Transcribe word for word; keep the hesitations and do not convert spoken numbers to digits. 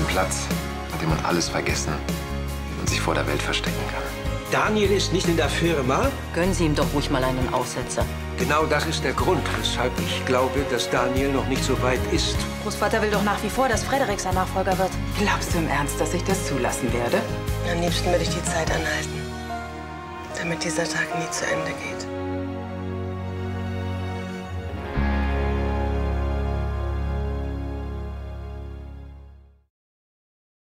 Platz, an dem man alles vergessen und sich vor der Welt verstecken kann. Daniel ist nicht in der Firma? Gönnen Sie ihm doch ruhig mal einen Aussetzer. Genau das ist der Grund, weshalb ich glaube, dass Daniel noch nicht so weit ist. Großvater will doch nach wie vor, dass Frederik sein Nachfolger wird. Glaubst du im Ernst, dass ich das zulassen werde? Am liebsten würde ich die Zeit anhalten, damit dieser Tag nie zu Ende geht.